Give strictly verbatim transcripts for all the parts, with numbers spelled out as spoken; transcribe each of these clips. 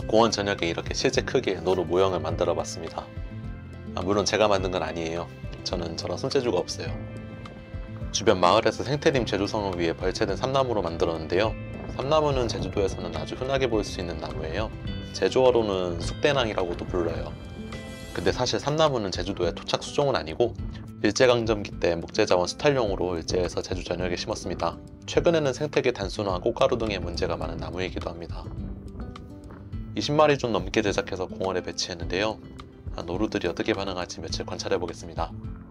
공원 전역에 이렇게 실제 크기의 노루 모형을 만들어 봤습니다. 아, 물론 제가 만든 건 아니에요. 저는 저런 손재주가 없어요. 주변 마을에서 생태림 제조성을 위해 발췌된 삼나무로 만들었는데요. 삼나무는 제주도에서는 아주 흔하게 볼 수 있는 나무예요. 제주어로는 숙대낭이라고도 불러요. 근데 사실 삼나무는 제주도의 토착 수종은 아니고 일제강점기 때 목재자원 수탈용으로 일제에서 제주 전역에 심었습니다. 최근에는 생태계 단순화, 꽃가루 등의 문제가 많은 나무이기도 합니다. 이십 마리 좀 넘게 제작해서 공원에 배치했는데요. 노루들이 어떻게 반응할지 며칠 관찰해 보겠습니다.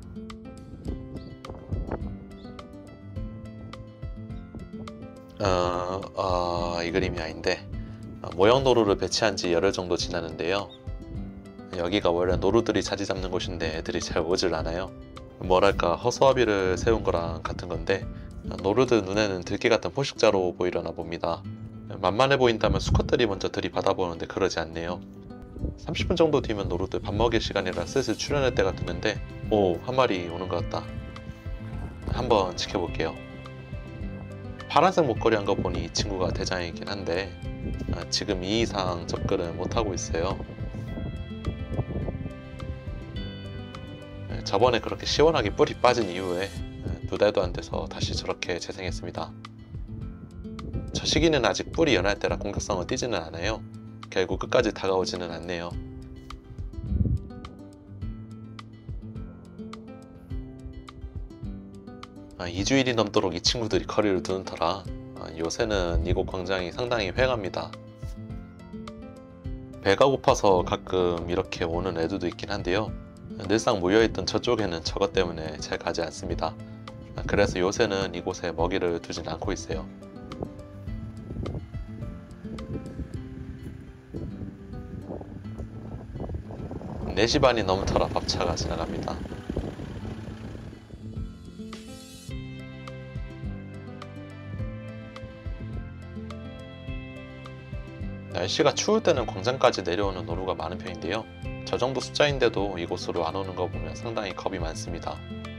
어, 어, 이 그림이 아닌데 모형 노루를 배치한 지 열흘 정도 지났는데요. 여기가 원래 노루들이 자리 잡는 곳인데 애들이 잘 오질 않아요. 뭐랄까 허수아비를 세운 거랑 같은 건데 노루들 눈에는 들깨 같은 포식자로 보이려나 봅니다. 만만해 보인다면 수컷들이 먼저 들이받아보는데 그러지 않네요. 삼십 분 정도 뒤면 노루들 밥 먹일 시간이라 슬슬 출현할 때가 됐는데 오, 한 마리 오는 것 같다. 한번 지켜볼게요. 파란색 목걸이 한 거 보니 이 친구가 대장이긴 한데 지금 이 이상 접근을 못하고 있어요. 저번에 그렇게 시원하게 뿔이 빠진 이후에 두 달도 안 돼서 다시 저렇게 재생했습니다. 저 시기는 아직 뿔이 연할 때라 공격성은 띄지는 않아요. 결국 끝까지 다가오지는 않네요. 아, 이 주일이 넘도록 이 친구들이 거리를 두는 터라 아, 요새는 이곳 광장이 상당히 휑합니다. 배가 고파서 가끔 이렇게 오는 애들도 있긴 한데요. 늘상 모여있던 저쪽에는 저것 때문에 잘 가지 않습니다. 그래서 요새는 이곳에 먹이를 두진 않고 있어요. 네 시 반이 넘더라 밥차가 지나갑니다. 날씨가 추울 때는 광장까지 내려오는 노루가 많은 편인데요. 저 정도 숫자인데도 이곳으로 안 오는 거 보면 상당히 겁이 많습니다.